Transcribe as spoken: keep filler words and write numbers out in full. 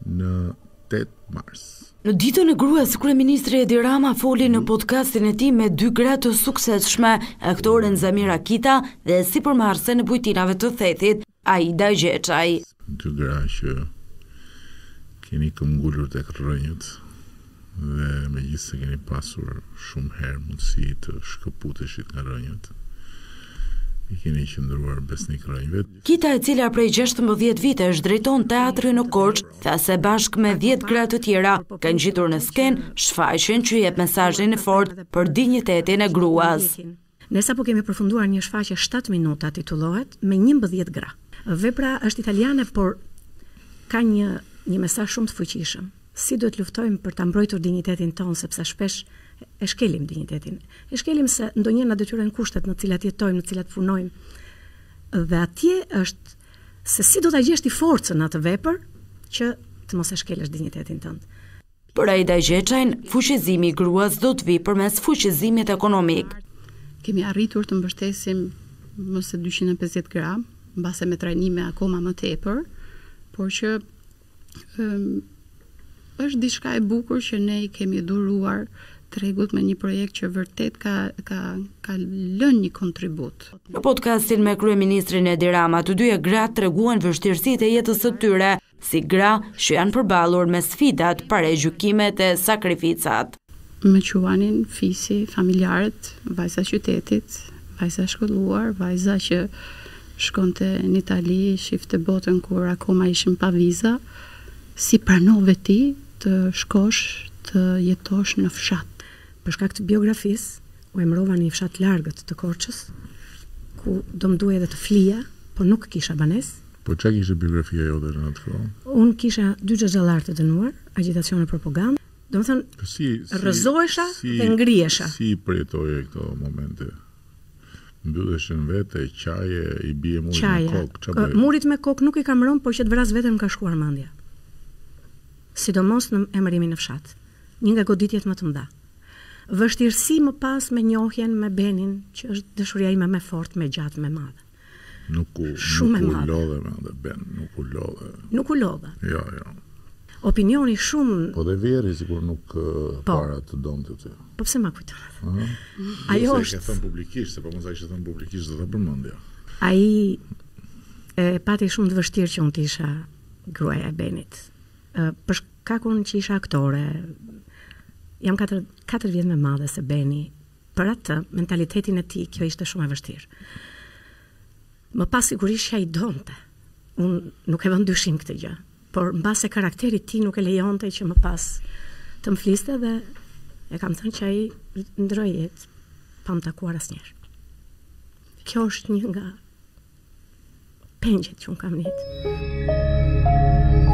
në tetë mars. Në ditën e gruas, kryeministri Edi Rama foli në podcastin e tij me dy gra të suksesshme, aktoren Zamira Kita dhe sipërmarrëse në bujtinave të thethit, Aida Gjeçaj. Dy gra që keni këmbgulur tek rrënjët dhe megjithëse keni pasur shumë herë mundësi të shkëputeshit nga rrënjët, i keni qëndruar besnik rrënjëve. Kita, e cila prej gjashtëmbëdhjetë vitesh drejton teatrin në Korçë, tha se bashkë me dhjetë gra të tjera kanë gjitur në skenë shfaqjen që jep mesazhin e fortë për dinjitetin e gruas. Ne sapo kemi përfunduar një shfaqje shtatë minuta titullohet me njëmbëdhjetë gra. Vepra është italiane, por ka një një mesazh shumë të fuqishëm. Si duhet luftojmë për ta mbrojtur dinjitetin tonë, sepse shpesh e shkelim dinjitetin. E shkelim se ndonjëherë na detyrojnë kushtet në të cilat jetojmë, në të cilat punojmë. Dhe atje është se si do ta gjesh ti forcën në atë vepër që të mos e shkelësh dinjitetin tënd. Për Aida Gjeçajn, fuqizimi i gruas do të vijë përmes fuqizimit ekonomik. Kemi arritur të mbështesim më se dyqind e pesëdhjetë gram, mbase me trajnime akoma më tepër, por që um, është diçka e bukur që ne i kemi dhuruar tregut me një projekt që vërtet ka ka ka lënë një kontribut. Në podcastin me kryeministrin Edi Rama, të dyja gratë treguan vështirësitë e jetës së tyre, si gra që janë përballur me sfidat, paregjykimet e sakrificat. Më quanin fisi, familjarët, vajza e qytetit, vajza e shkolluar, vajza që shkonte në Itali, shifte botën kur akoma ishim pa viza, si pranove ti të shkosh të jetosh në fshat. Për shkak të biografisë, u emrova në një fshat largët të Korçës, ku do më duhej edhe të flija, po nuk kisha banesë. Po çka kishte biografia jote në atë kohë? Unë kisha dy xhaxhallar të dënuar, agitacion e propagandë. Domethënë, si, si, rrëzohesha si, dhe ngrihesha. Si përjetoje këto momente? Mbylleshin vete, qaje, i bie murit me kokë, çfarë bëje? Murit me kokë nuk i kam rënë, por që të vras vetëm ka shkuar mendja. Sidomos në emërimin në fshat. Një nga goditjet më të mëdha. Vështirësi më pas me njohjen me Benin, që është dashuria ime më fort, më gjatë, më madhe. Nuk u Shumë nuk e u madhe. lodhe me atë Ben, nuk u lodhe. Nuk u lodha. Jo, jo. Opinioni shumë. Po dhe vjeri sikur nuk uh, Po. para të donte ty. Po pse ma kujton? Ëh. Ajo Se e është. ke thënë publikisht, se po mos ai kishte thënë publikisht do ta përmendja. Ai e pati shumë të vështirë që unë të isha gruaja e Benit. E, për shkakun që isha aktore, jam katër, katër vjet më madhe se Beni, për atë mentalitetin e tij kjo ishte shumë e vështirë. Më pas sigurisht që ai donte. Unë nuk e vën dyshim këtë gjë, por mbase karakteri i tij nuk e lejonte që më pas të më fliste dhe e kam thënë që ai ndroi jetë pa më takuar asnjëherë. Kjo është një nga pengjet që unë kam në jetë.